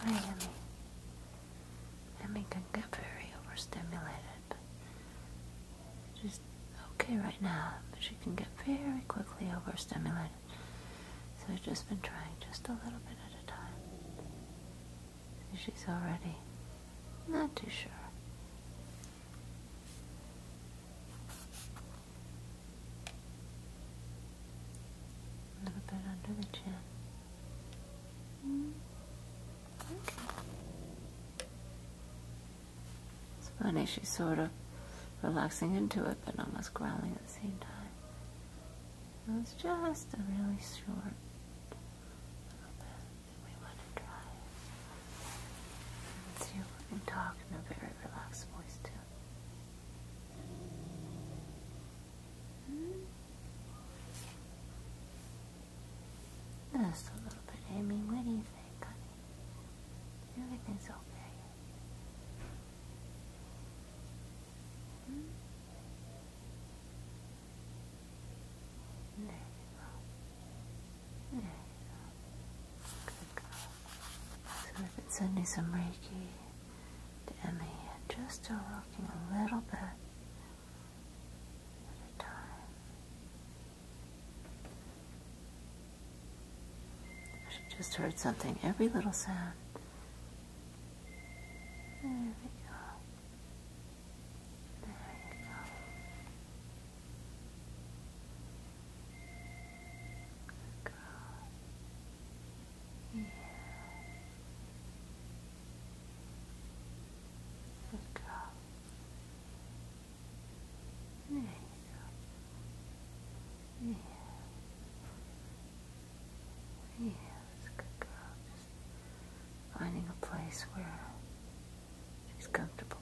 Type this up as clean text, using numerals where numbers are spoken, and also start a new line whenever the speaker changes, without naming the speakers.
Hi, Emmy. Emmy can get very overstimulated, but she's okay right now, but she can get very quickly overstimulated. So I've just been trying just a little bit at a time. She's already not too sure. A little bit under the chin. Okay. It's funny, she's sort of relaxing into it, but almost growling at the same time. It was just a really short little bit that we want to try. Let's see if we can talk in a very relaxed voice too. Just a little bit, Amy. What do you think, honey? Everything's okay. There you go. There you go. Good girl. So we've been sending some Reiki to Emmy and just rocking a little bit at a time. She just heard something, every little sound. There we go. There you go. Good girl. Yeah. Good girl. There you go. Yeah. Yeah, that's a good girl. Just finding a place where she's comfortable.